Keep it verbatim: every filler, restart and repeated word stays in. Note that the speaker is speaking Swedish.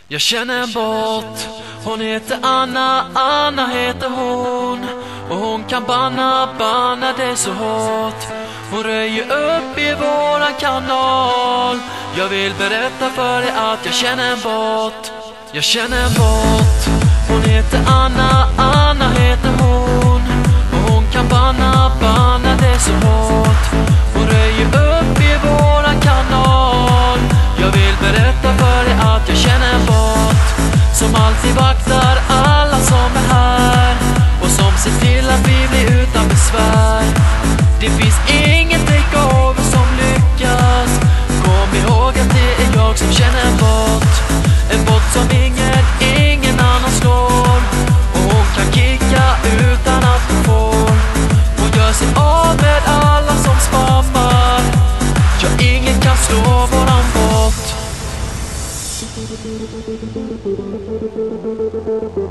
Jag känner en bot, hon heter Anna, Anna heter hon. Och hon kan banna, banna det så hårt. Hon röjer upp i våran kanal. Jag vill berätta för dig att jag känner en bot. Jag känner en bot, hon heter Anna, Anna heter hon. Och hon kan banna, banna det så hårt. Hon röjer upp i våran kanal. Jag vill berätta för dig att jag känner en bot som alltid vaktar alla som är här och som ser till att vi blir utan besvär. Det finns inget takeover som lyckas. Kom ihåg att det är jag som känner en bot. En bot som ingen, ingen annan slår. Och hon kan kicka utan att hon får. Hon gör sig av med alla som spammar. Ja, ingen kan slå våran bot.